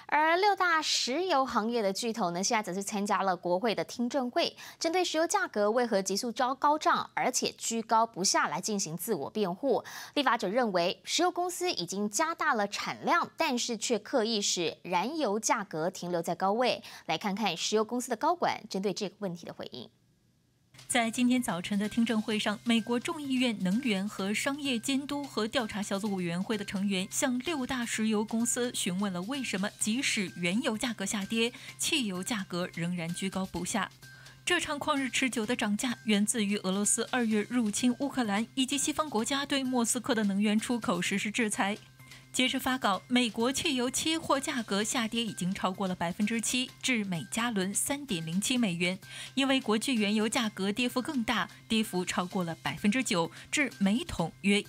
而六大石油行业的巨头呢，现在则是参加了国会的听证会，针对石油价格为何急速高涨，而且居高不下来进行自我辩护。立法者认为，石油公司已经加大了产量，但是却刻意使燃油价格停留在高位。来看看石油公司的高管针对这个问题的回应。 在今天早晨的听证会上，美国众议院能源和商业监督和调查小组委员会的成员向六大石油公司询问了为什么即使原油价格下跌，汽油价格仍然居高不下。这场旷日持久的涨价源自于俄罗斯2月入侵乌克兰，以及西方国家对莫斯科的能源出口实施制裁。截至发稿，美国汽油期货价格下跌已经超过了7%，至每加仑3.07美元。因为国际原油价格跌幅更大，跌幅超过了9%，至每桶约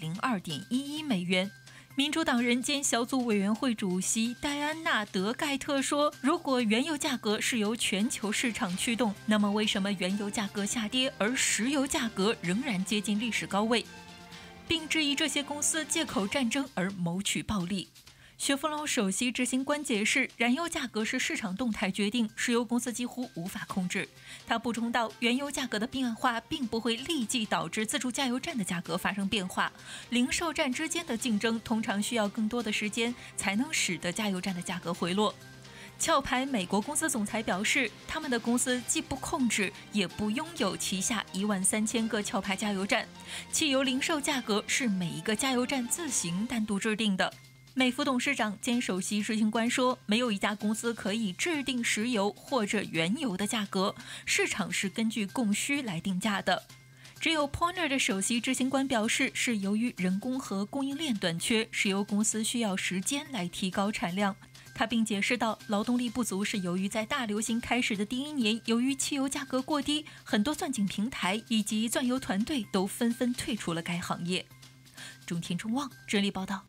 102.11美元。民主党人兼小组委员会主席戴安娜·德盖特说：“如果原油价格是由全球市场驱动，那么为什么原油价格下跌，而石油价格仍然接近历史高位？”并质疑这些公司借口战争而谋取暴利。雪佛龙首席执行官解释，燃油价格是市场动态决定，石油公司几乎无法控制。他补充道，原油价格的变化并不会立即导致自助加油站的价格发生变化，零售站之间的竞争通常需要更多的时间才能使得加油站的价格回落。壳牌美国公司总裁表示，他们的公司既不控制，也不拥有旗下13000个壳牌加油站。汽油零售价格是每一个加油站自行单独制定的。美孚董事长兼首席执行官说，没有一家公司可以制定石油或者原油的价格，市场是根据供需来定价的。只有 Porter 的首席执行官表示，是由于人工和供应链短缺，石油公司需要时间来提高产量。他并解释到，劳动力不足是由于在大流行开始的第1年，由于汽油价格过低，很多钻井平台以及钻油团队都纷纷退出了该行业。中天中望整理报道。